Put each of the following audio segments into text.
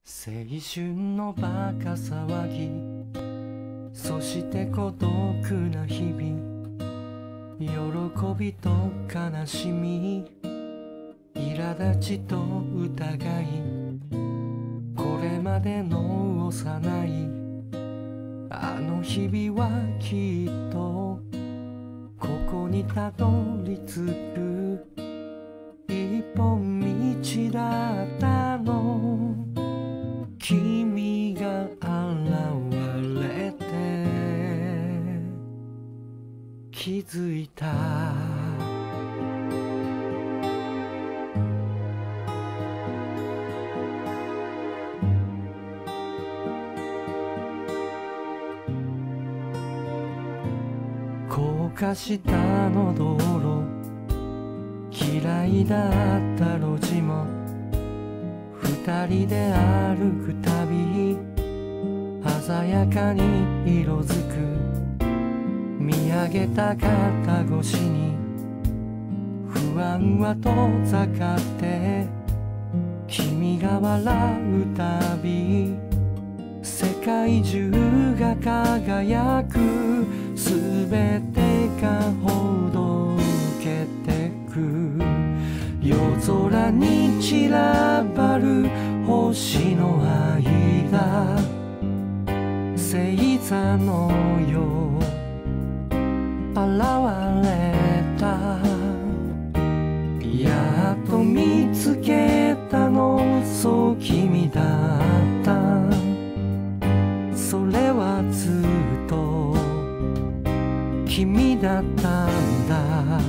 青春のバカ騒ぎ、そして孤独な日々、喜びと悲しみ、苛立ちと疑い、これまでの幼いあの日々はきっとここにたどり着く一本道だったの。君が現れて気づいた。高架下の道路、嫌いだった路地も二人で歩くたび鮮やかに色づく。見上げた肩越しに不安は遠ざかって君が笑うたび世界中が輝く。すべてがほどけてく。夜空に散らばる星の間、星座のよ現れた。やっと見つけたの、そう君だった。それはずっと君だったんだ。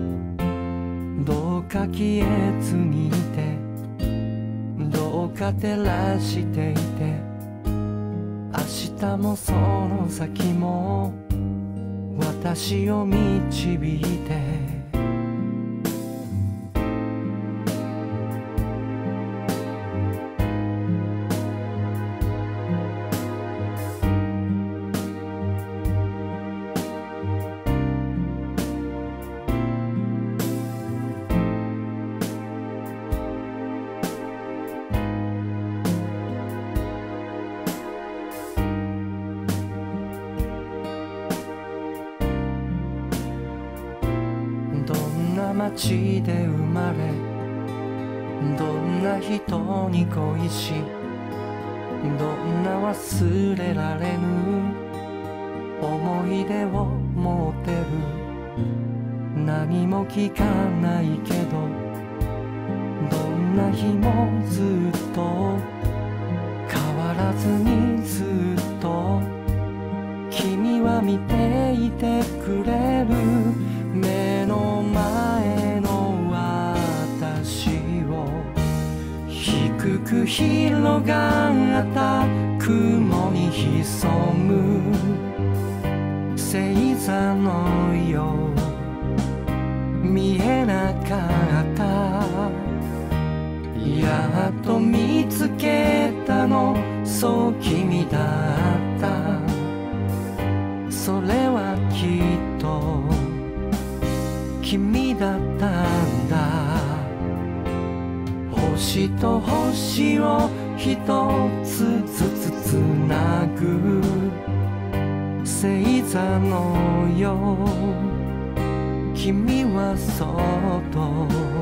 どうか消えずにいて、どうか照らしていて、明日もその先も私を導いて。街で生まれ、どんな人に恋し、どんな忘れられぬ思い出を持ってる。何も聞かないけど、どんな日もずっと変わらずにずっと君は見ていてくれる。目の前の私を低く広がった雲に潜む星座のよう見えなかった。やっと見つけたの、そう君だった。それはきっと君だったんだ。星と星を一つずつつなぐ星座のよう、君はそっと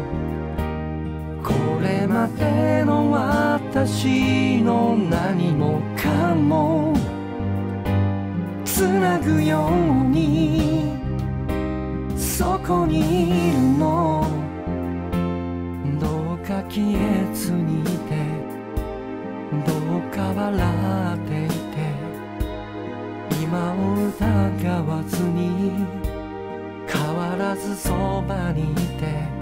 これまでの私の何もかもつなぐようにそこにいるの。どうか消えずにいて、どうか笑っていて、今を疑わずに変わらずそばにいて。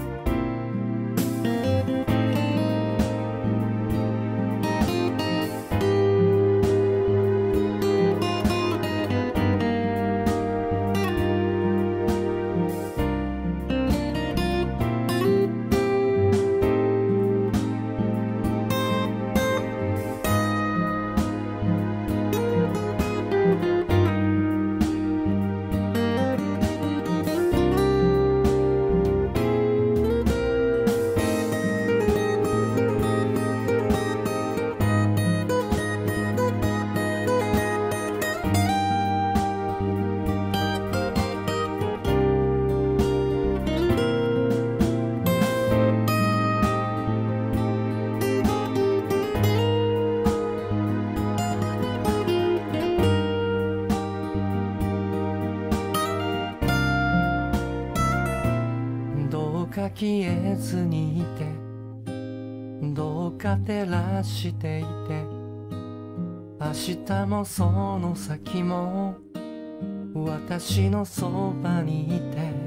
か消えずにいてどうか照らしていて明日もその先も私のそばにいて